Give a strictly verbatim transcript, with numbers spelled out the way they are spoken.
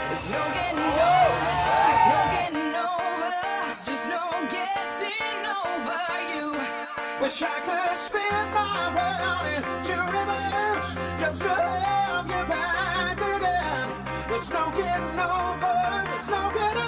There's no getting over, no getting over, just no getting over you. Wish I could spin my world into reverse just to have you back again. There's no getting over, there's no getting